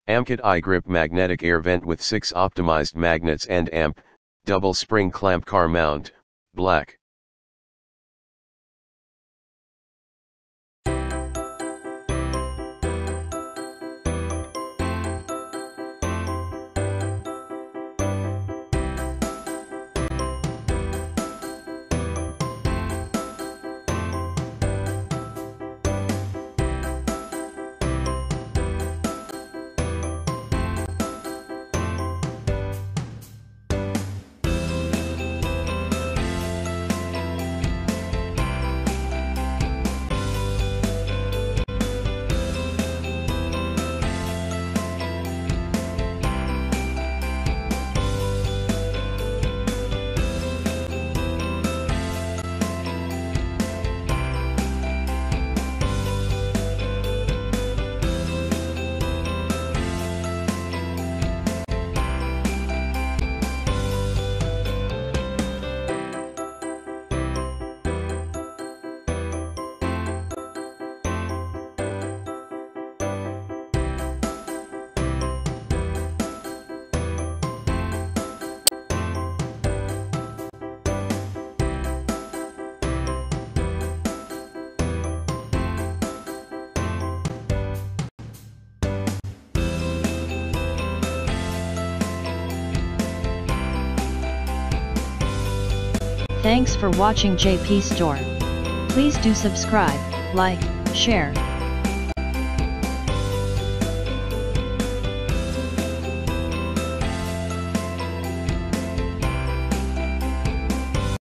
Amkette iGrip magnetic air vent with 6 optimized magnets and amp, double spring clamp car mount, black. Thanks for watching JP Store. Please do subscribe, like, share,